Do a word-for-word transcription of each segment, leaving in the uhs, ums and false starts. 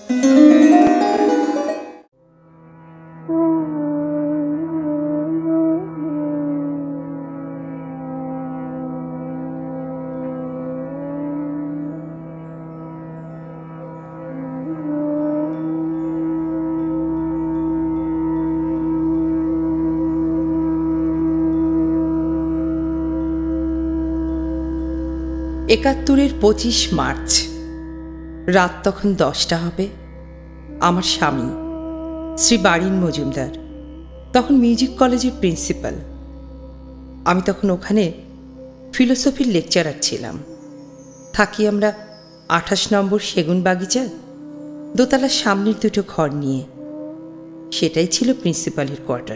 একাত্তরের পঁচিশ মার্চ রাত তখন দশটা হবে। আমার স্বামী শ্রী বারিন মজুমদার তখন মিউজিক কলেজের প্রিন্সিপাল। আমি তখন ওখানে ফিলোসফির লেকচারার ছিলাম। থাকি আমরা আঠাশ নম্বর সেগুন বাগিচা, দোতলার সামনের দুটো ঘর নিয়ে। সেটাই ছিল প্রিন্সিপালের কোয়ার্টার।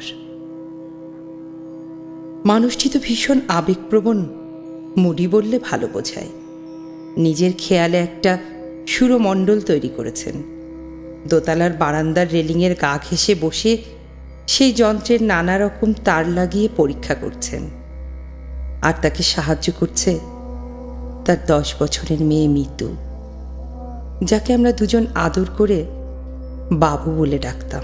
মানুষটি তো ভীষণ আবেগপ্রবণ, মুডি বললে ভালো বোঝায়। নিজের খেয়ালে একটা সুরমণ্ডল তৈরি করেছেন। দোতলার বারান্দার রেলিংয়ের গা ঘেঁষে বসে সেই যন্ত্রের নানা রকম তার লাগিয়ে পরীক্ষা করছেন। আর তাকে সাহায্য করছে তার দশ বছরের মেয়ে মিতু, যাকে আমরা দুজন আদর করে বাবু বলে ডাকতাম।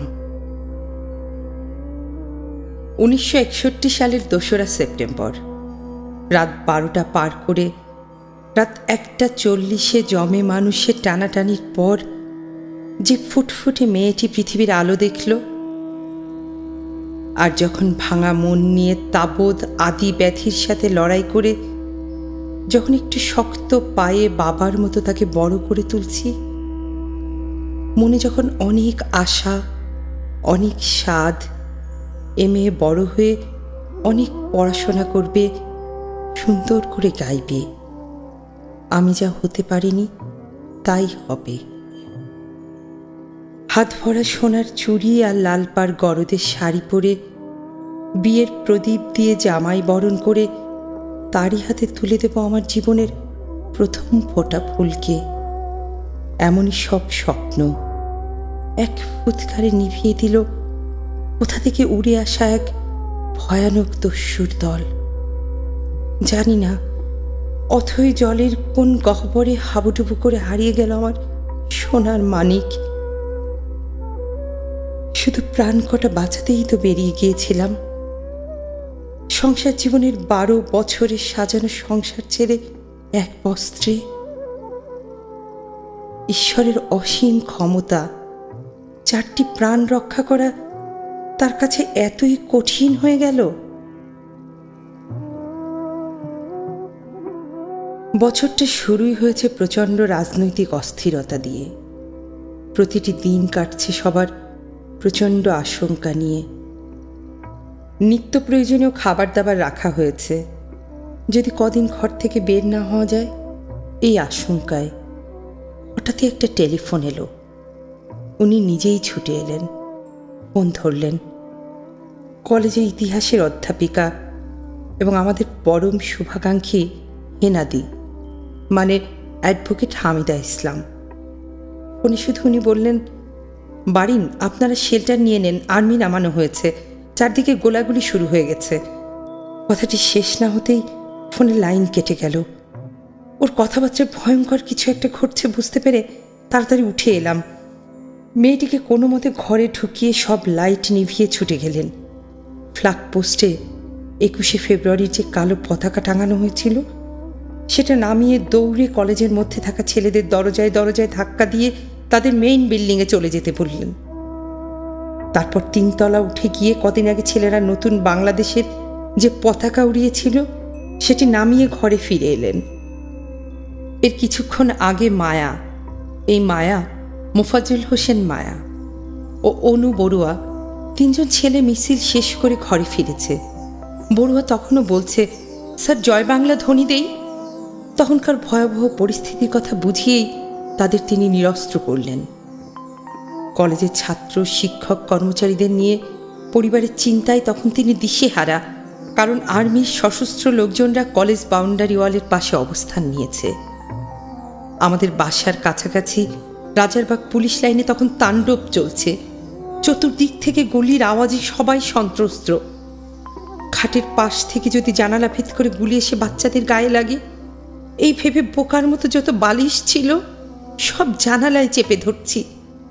উনিশশো একষট্টি সালের দোসরা সেপ্টেম্বর রাত বারোটা পার করে রাত একটা চল্লিশে জমে মানুষের টানাটানির পর যে ফুটফুটে মেয়েটি পৃথিবীর আলো দেখল, আর যখন ভাঙা মন নিয়ে তাবৎ আদি ব্যাধির সাথে লড়াই করে যখন একটু শক্ত পায়ে বাবার মতো তাকে বড় করে তুলছি, মনে যখন অনেক আশা, অনেক স্বাদ, এ মেয়ে বড় হয়ে অনেক পড়াশোনা করবে, সুন্দর করে গাইবে, আমি যা হতে পারিনি তাই হবে। হাত ভরা সোনার চুড়ি আর লাল পাড় গরদের শাড়ি পরে বিয়ের প্রদীপ দিয়ে জামাই বরণ করে তারই হাতে তুলে দেব আমার জীবনের প্রথম ফোঁটা ফুলকে। এমনই সব স্বপ্ন এক ফুৎকারে নিভিয়ে দিল কোথা থেকে উড়ে আসা এক ভয়ানক দস্যুর দল। জানি না অথই জলের কোন গহ্বরে হাবুডুবু করে হারিয়ে গেল আমার সোনার মানিক। শুধু প্রাণ কটা বাঁচাতেই তো বেরিয়ে গিয়েছিলাম। সংসার জীবনের বারো বছরের সাজানো সংসার ছেড়ে এক বস্ত্রে। ঈশ্বরের অসীম ক্ষমতা, চারটি প্রাণ রক্ষা করা তার কাছে এতই কঠিন হয়ে গেল। বছরটা শুরুই হয়েছে প্রচণ্ড রাজনৈতিক অস্থিরতা দিয়ে। প্রতিটি দিন কাটছে সবার প্রচণ্ড আশঙ্কা নিয়ে। নিত্য প্রয়োজনীয় খাবার দাবার রাখা হয়েছে, যদি কদিন ঘর থেকে বের না হওয়া যায় এই আশঙ্কায়। হঠাৎই একটা টেলিফোন এলো। উনি নিজেই ছুটে এলেন, ফোন ধরলেন। কলেজের ইতিহাসের অধ্যাপিকা এবং আমাদের পরম শুভাকাঙ্ক্ষী হেনাদি, মানে অ্যাডভোকেট হামিদা ইসলাম। উনি শুধু উনি বললেন, বারিন আপনারা শেল্টার নিয়ে নেন, আর্মি নামানো হয়েছে, চারদিকে গোলাগুলি শুরু হয়ে গেছে। কথাটি শেষ না হতেই ফোনে লাইন কেটে গেল। ওর কথাবার্তায় ভয়ঙ্কর কিছু একটা ঘটছে বুঝতে পেরে তাড়াতাড়ি উঠে এলাম। মেয়েটিকে কোনো মতে ঘরে ঢুকিয়ে সব লাইট নিভিয়ে ছুটে গেলেন। ফ্ল্যাগ পোস্টে একুশে ফেব্রুয়ারির যে কালো পতাকা টাঙানো হয়েছিল সেটা নামিয়ে দৌড়ে কলেজের মধ্যে থাকা ছেলেদের দরজায় দরজায় ধাক্কা দিয়ে তাদের মেইন বিল্ডিংয়ে চলে যেতে বললেন। তারপর তিনতলা উঠে গিয়ে কদিন আগে ছেলেরা নতুন বাংলাদেশের যে পতাকা উড়িয়েছিল সেটি নামিয়ে ঘরে ফিরে এলেন। এর কিছুক্ষণ আগে মায়া, এই মায়া মোফাজ্জল হোসেন মায়া ও অনু বড়ুয়া, তিনজন ছেলে মিছিল শেষ করে ঘরে ফিরেছে। বড়ুয়া তখনও বলছে, স্যার জয় বাংলা ধ্বনি দেই। তখনকার ভয়াবহ পরিস্থিতির কথা বুঝিয়েই তাদের তিনি নিরস্ত্র করলেন। কলেজের ছাত্র, শিক্ষক, কর্মচারীদের নিয়ে পরিবারের চিন্তায় তখন তিনি দিশেহারা, কারণ আর্মির সশস্ত্র লোকজনরা কলেজ বাউন্ডারি ওয়ালের পাশে অবস্থান নিয়েছে। আমাদের বাসার কাছাকাছি রাজারবাগ পুলিশ লাইনে তখন তাণ্ডব চলছে। চতুর্দিক থেকে গুলির আওয়াজে সবাই সন্ত্রস্ত। খাটের পাশ থেকে যদি জানালা ভেদ করে গুলি এসে বাচ্চাদের গায়ে লাগে, এই ভেবে বোকার মতো যত বালিশ ছিল সব জানালায় চেপে ধরছি,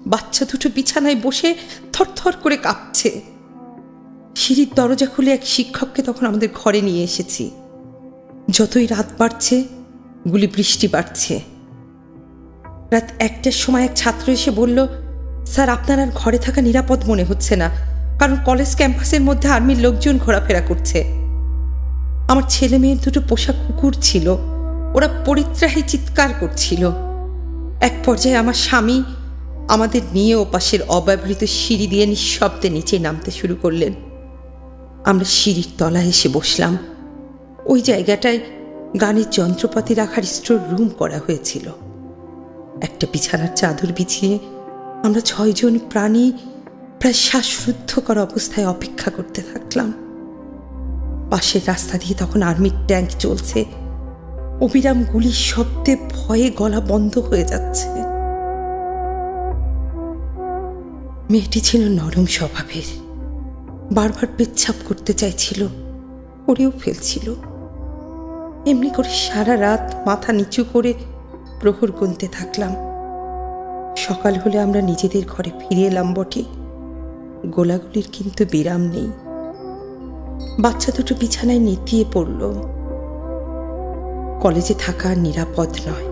বাচ্চা দুটো বিছানায় বসে থরথর করে কাঁপছে। সিঁড়ির দরজা খুলে এক শিক্ষককে তখন আমাদের ঘরে নিয়ে এসেছি। যতই রাত বাড়ছে গুলি বৃষ্টি বাড়ছে। রাত একটার সময় এক ছাত্র এসে বলল, স্যার আপনার আর ঘরে থাকা নিরাপদ মনে হচ্ছে না, কারণ কলেজ ক্যাম্পাসের মধ্যে আর্মির লোকজন ঘোরাফেরা করছে। আমার ছেলে মেয়ের দুটো পোষা কুকুর ছিল, ওরা পরিত্রাহী চিৎকার করছিল। এক পর্যায়ে আমার স্বামী আমাদের নিয়ে ওপাশের অব্যবহৃত সিঁড়ি দিয়ে নিঃশব্দে নিচে নামতে শুরু করলেন। আমরা সিঁড়ির তলায় এসে বসলাম। ওই জায়গাটায় গানের যন্ত্রপাতি রাখার স্টোর রুম করা হয়েছিল। একটা বিছানার চাদর বিছিয়ে আমরা ছয়জন প্রাণী প্রায় শ্বাসরুদ্ধ করা অবস্থায় অপেক্ষা করতে থাকলাম। পাশের রাস্তা দিয়ে তখন আর্মির ট্যাঙ্ক চলছে। অবিরাম গুলির শব্দে ভয়ে গলা বন্ধ হয়ে যাচ্ছে। মেয়েটি ছিল নরম স্বভাবের, বারবার পেচ্ছাপ করতে চাইছিল, করেও ফেলছিল। এমনি করে সারা রাত মাথা নিচু করে প্রহর গুনতে থাকলাম। সকাল হলে আমরা নিজেদের ঘরে ফিরে এলাম বটে, গোলাগুলির কিন্তু বিরাম নেই। বাচ্চা দুটো বিছানায় নেতিয়ে পড়ল। কলেজে থাকা নিরাপদ নয়।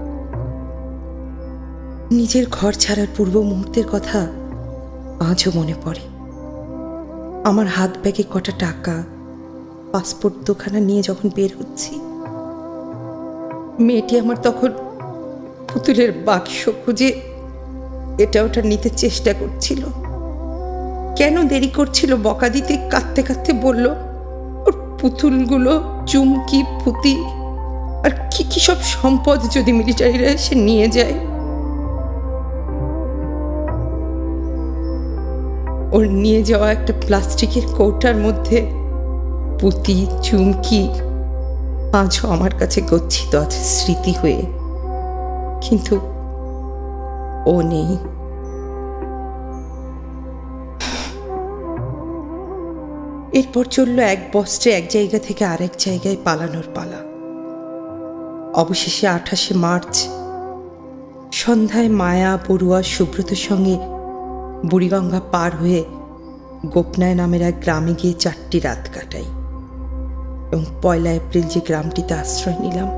নিজের ঘর ছাড়ার পূর্ব মুহূর্তের কথা আজও মনে পড়ে। আমার হাত ব্যাগে কটা টাকা, পাসপোর্ট দুখানা নিয়ে যখন বের হচ্ছি, মেয়েটি আমার তখন পুতুলের বাক্স খুঁজে এটা ওটা নিতে চেষ্টা করছিল। কেন দেরি করছিল বকা দিতে কাঁদতে কাঁদতে বলল, ওর পুতুলগুলো, চুমকি, পুঁতি আর কি কি সব সম্পদ যদি মিলিটারিরা এসে নিয়ে যায়। ওর নিয়ে যাওয়া একটা প্লাস্টিকের কৌটার মধ্যে পুঁতি, চুমকি আজও আমার কাছে গচ্ছিত আছে স্মৃতি হয়ে, কিন্তু ও নেই। এরপর চলল এক বস্ত্রে এক জায়গা থেকে আরেক জায়গায় পালানোর পালা। অবশেষে আঠাশে মার্চ সন্ধ্যায় মায়া, বড়ুয়া, সুব্রতর সঙ্গে বুড়িগঙ্গা পার হয়ে গোপনায় নামের এক গ্রামে গিয়ে চারটি রাত কাটাই এবং পয়লা এপ্রিল যে গ্রামটিতে আশ্রয় নিলাম।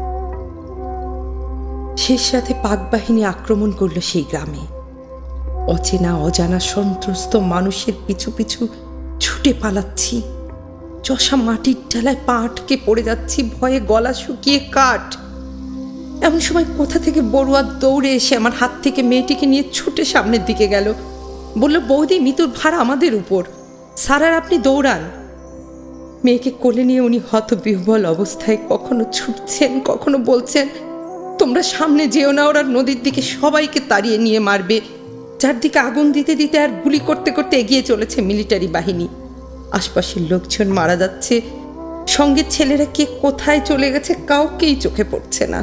শেষ রাতে পাক বাহিনী আক্রমণ করল সেই গ্রামে। অচেনা অজানা সন্ত্রস্ত মানুষের পিছু পিছু ছুটে পালাচ্ছি। চষা মাটির ডালায় পা আটকে পড়ে যাচ্ছি, ভয়ে গলা শুকিয়ে কাঠ। এমন সময় কোথা থেকে বড়ুয়া দৌড়ে এসে আমার হাত থেকে মেয়েটিকে নিয়ে ছুটে সামনের দিকে গেল। বলল, বৌদি, মৃত্যুর ভার আমাদের উপর, স্যার আর আপনি দৌড়ান। মেয়েকে কোলে নিয়ে উনি হতবিহ্বল অবস্থায় কখনো ছুটছেন, কখনো বলছেন, তোমরা সামনে যেও না, ওরা নদীর দিকে সবাইকে তাড়িয়ে নিয়ে মারবে। চারদিকে আগুন দিতে দিতে আর গুলি করতে করতে এগিয়ে চলেছে মিলিটারি বাহিনী। আশপাশের লোকজন মারা যাচ্ছে, সঙ্গে ছেলেরা কে কোথায় চলে গেছে কাউকেই চোখে পড়ছে না।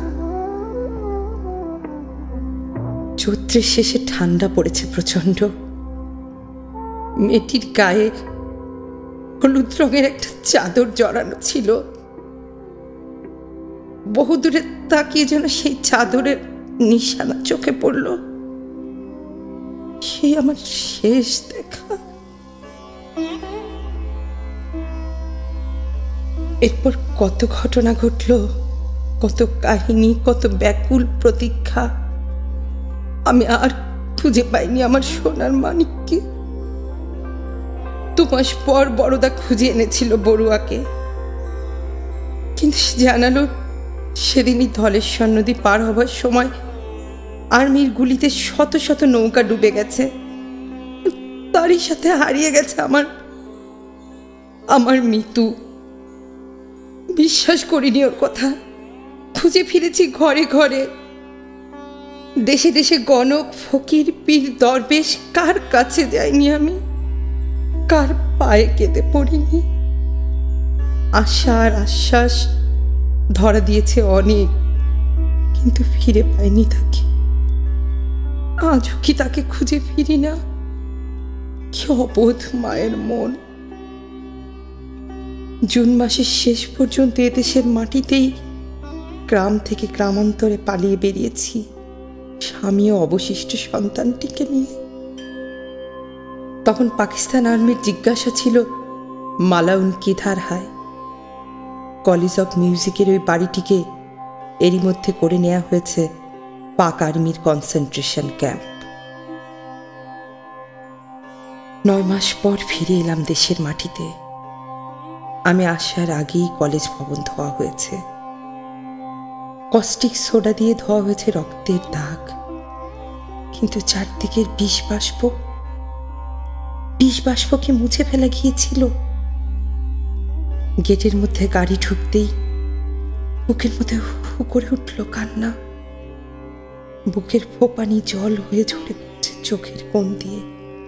চৈত্রের শেষে ঠান্ডা পড়েছে প্রচন্ড। মেয়েটির গায়ে হলুদ রঙের একটা চাদর জড়ানো ছিল। বহুদূরে তাকিয়ে যেন সেই চাদরের নিশানা চোখে পড়ল। সেই আমার শেষ দেখা। এরপর কত ঘটনা ঘটল, কত কাহিনী, কত ব্যাকুল প্রতীক্ষা। আমি আর খুঁজে পাইনি আমার সোনার মানিককে। দু মাস পর বড়দা খুঁজে এনেছিল বড়ুয়াকে, কিন্তু জানালো সেদিনই ধলেশ্বর নদী পার হবার সময় আর্মির গুলিতে শত শত নৌকা ডুবে গেছে। তারই সাথে হারিয়ে গেছে আমার আমার মৃত্যু। বিশ্বাস করিনি ওর কথা। খুঁজে ফিরেছি ঘরে ঘরে, দেশে দেশে গণক, ফকির, পীর, দরবেশ, কার কাছে যাইনি আমি, কার পায়ে কেঁদে পড়িনি। আশা আর আশ্বাস ধরা দিয়েছে অনেক, কিন্তু ফিরে পাইনি তাকে। আজও কি তাকে খুঁজে ফিরি না? কি অবোধ মায়ের মন। জুন মাসের শেষ পর্যন্ত এদেশের মাটিতেই গ্রাম থেকে গ্রামান্তরে পালিয়ে বেরিয়েছি, স্বামী ও অবশিষ্ট সন্তানটিকে নিয়ে। তখন পাকিস্তান আর্মির জিজ্ঞাসা ছিল, মালাউন কিধার হায়। কলেজ অফ মিউজিকের ওই বাড়িটিকে এরই মধ্যে করে নেওয়া হয়েছে পাক আর্মির কনসেন্ট্রেশন ক্যাম্প। নয় মাস পর ফিরে এলাম দেশের মাটিতে। আমি আসার আগেই কলেজ ভবন ধোয়া হয়েছে। কস্টিক সোডা দিয়ে ধোয়া হয়েছে রক্তের দাগ, কিন্তু চারদিকের বিষ বাষ্প বিষ বাষ্পকে মুছে ফেলা গিয়েছিল। গেটের মধ্যে গাড়ি ঢুকতেই বুকের মধ্যে হু করে উঠল কান্না। বুকের ফোপানি জল হয়ে ঝরে পড়ছে চোখের কোণ দিয়ে।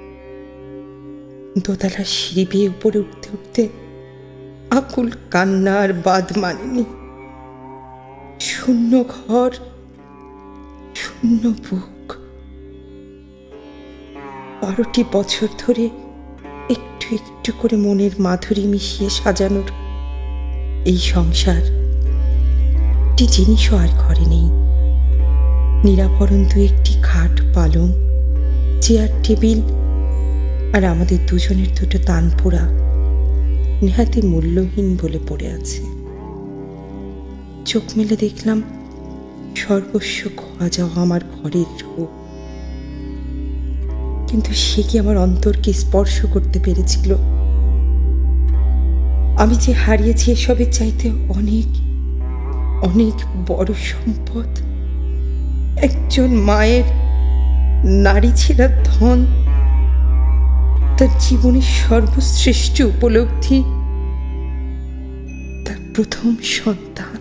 দোতলা সিঁড়ি বেয়ে উপরে উঠতে উঠতে আকুল কান্না আর বাদ মানেনি। শূন্য ঘর, শূন্য বুক। বারোটি বছর ধরে একটু একটু করে মনের মাধুরী মিশিয়ে সাজানোর এই সংসার, একটি জিনিসও আর ঘরে নেই। নিরাভরণ দু একটি খাট, পালং, চেয়ার, টেবিল আর আমাদের দুজনের দুটো তানপুরা নেহাতি মূল্যহীন বলে পড়ে আছে। চোখ মেলে দেখলাম সর্বস্ব খোয়া যাওয়া আমার ঘরের রূপ, কিন্তু সে কি আমার অন্তরকে স্পর্শ করতে পেরেছিল? আমি যে হারিয়েছি এসবের চাইতে অনেক অনেক বড় সম্পদ, একজন মায়ের নারী ছেঁড়া ধন, তার জীবনের সর্বশ্রেষ্ঠ উপলব্ধি, তার প্রথম সন্তান।